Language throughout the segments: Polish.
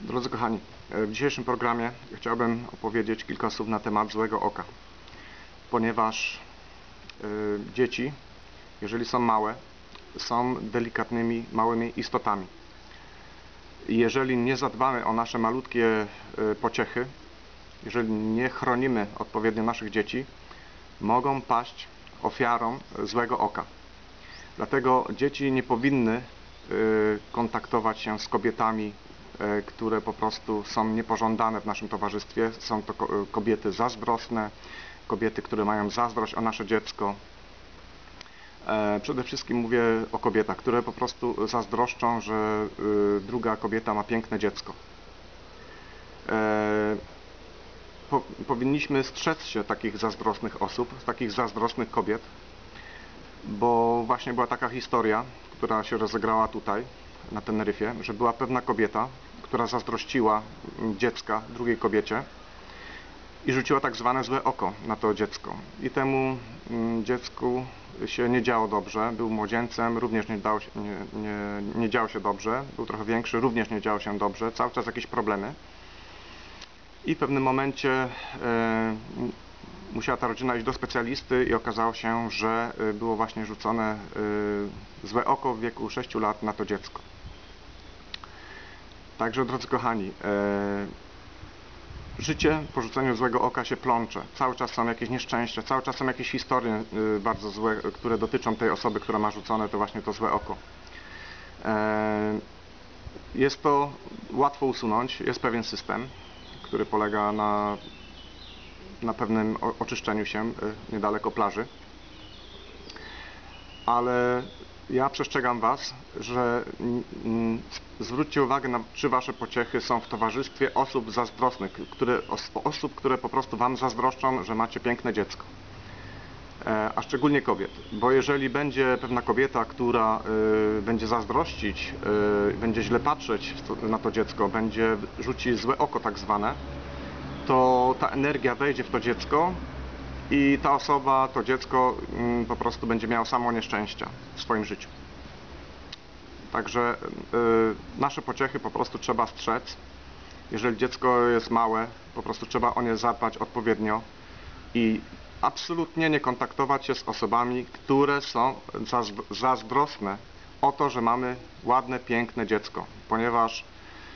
Drodzy kochani, w dzisiejszym programie chciałbym opowiedzieć kilka słów na temat złego oka, ponieważ dzieci, jeżeli są małe, są delikatnymi, małymi istotami. I jeżeli nie zadbamy o nasze malutkie pociechy, jeżeli nie chronimy odpowiednio naszych dzieci, mogą paść ofiarą złego oka. Dlatego dzieci nie powinny kontaktować się z kobietami, które po prostu są niepożądane w naszym towarzystwie. Są to kobiety zazdrosne, kobiety, które mają zazdrość o nasze dziecko. Przede wszystkim mówię o kobietach, które po prostu zazdroszczą, że druga kobieta ma piękne dziecko. Powinniśmy strzec się takich zazdrosnych osób, takich zazdrosnych kobiet, bo właśnie była taka historia, która się rozegrała tutaj na Teneryfie, że była pewna kobieta, która zazdrościła dziecka drugiej kobiecie i rzuciła tak zwane złe oko na to dziecko. I temu dziecku się nie działo dobrze, był młodzieńcem, również nie działo się dobrze, był trochę większy, również nie działo się dobrze, cały czas jakieś problemy. I w pewnym momencie musiała ta rodzina iść do specjalisty i okazało się, że było właśnie rzucone złe oko w wieku 6 lat na to dziecko. Także, drodzy kochani, życie po rzuceniu złego oka się plącze. Cały czas są jakieś nieszczęścia, cały czas są jakieś historie bardzo złe, które dotyczą tej osoby, która ma rzucone to właśnie to złe oko. Jest to łatwo usunąć, jest pewien system, który polega na pewnym oczyszczeniu się niedaleko plaży. Ale ja przestrzegam Was, że zwróćcie uwagę, czy Wasze pociechy są w towarzystwie osób zazdrosnych, osób, które po prostu Wam zazdroszczą, że macie piękne dziecko. A szczególnie kobiet, bo jeżeli będzie pewna kobieta, która będzie zazdrościć, będzie źle patrzeć na to dziecko, będzie rzucić złe oko tak zwane, to ta energia wejdzie w to dziecko i ta osoba, to dziecko po prostu będzie miało samo nieszczęścia w swoim życiu. Także nasze pociechy po prostu trzeba strzec. Jeżeli dziecko jest małe, po prostu trzeba o nie zadbać odpowiednio i absolutnie nie kontaktować się z osobami, które są zazdrosne o to, że mamy ładne, piękne dziecko, ponieważ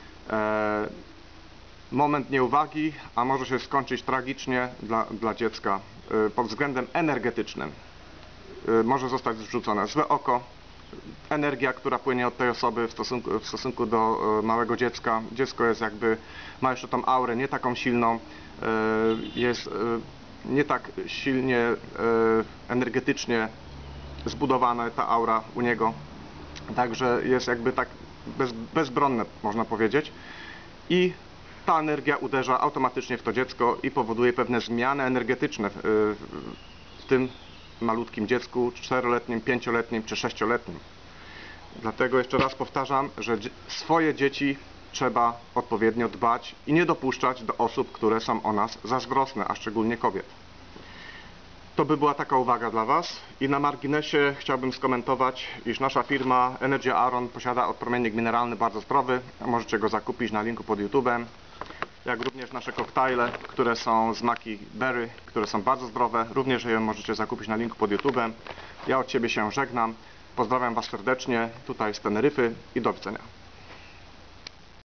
moment nieuwagi, a może się skończyć tragicznie dla dziecka pod względem energetycznym. Może zostać zrzucone złe oko, energia, która płynie od tej osoby w stosunku do małego dziecka. Dziecko jest ma jeszcze tą aurę nie taką silną, jest nie tak silnie energetycznie zbudowana ta aura u niego. Także jest tak bezbronne, można powiedzieć. I ta energia uderza automatycznie w to dziecko i powoduje pewne zmiany energetyczne w tym malutkim dziecku, 4-letnim, 5-letnim czy 6-letnim. Dlatego jeszcze raz powtarzam, że swoje dzieci trzeba odpowiednio dbać i nie dopuszczać do osób, które są o nas zazdrosne, a szczególnie kobiet. To by była taka uwaga dla Was. I na marginesie chciałbym skomentować, iż nasza firma Energy Aron posiada odpromiennik mineralny bardzo zdrowy. Możecie go zakupić na linku pod YouTube'em. Jak również nasze koktajle, które są z maki berry, które są bardzo zdrowe. Również je możecie zakupić na linku pod YouTube'em. Ja od Ciebie się żegnam. Pozdrawiam Was serdecznie tutaj z Teneryfy i do widzenia.